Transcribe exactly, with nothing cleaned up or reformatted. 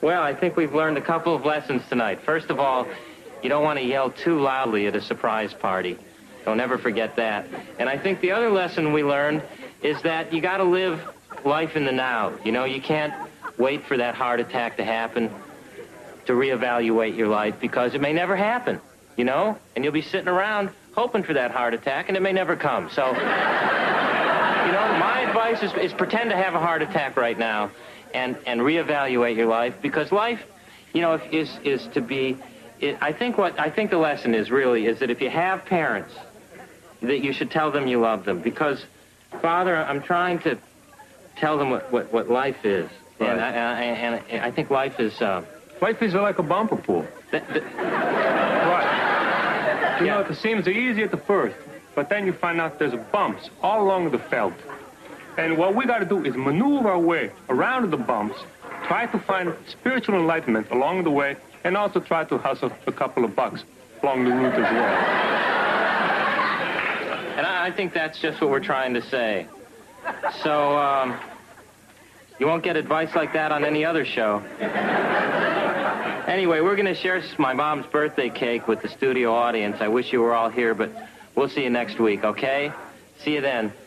Well, I think we've learned a couple of lessons tonight. First of all, you don't want to yell too loudly at a surprise party. Don't ever forget that. And I think the other lesson we learned is that you got to live life in the now. You know, you can't wait for that heart attack to happen to reevaluate your life, because it may never happen, you know? And you'll be sitting around hoping for that heart attack, and it may never come. So, you know, my advice is, is pretend to have a heart attack right now and, and reevaluate your life, because life, you know, is, is to be... It, I think what I think the lesson is really is that if you have parents, that you should tell them you love them, because, Father, I'm trying to tell them what, what, what life is, right. and, I, and, I, and I think life is uh, life is like a bumper pool. Th- th- right. You yeah. know, it seems easy at the first, but then you find out there's bumps all along the felt, and what we got to do is maneuver our way around the bumps, try to find spiritual enlightenment along the way, and also try to hustle a couple of bucks along the route as well. And I, I think that's just what we're trying to say. So, um, you won't get advice like that on any other show. Anyway, we're going to share my mom's birthday cake with the studio audience. I wish you were all here, but we'll see you next week, okay? See you then.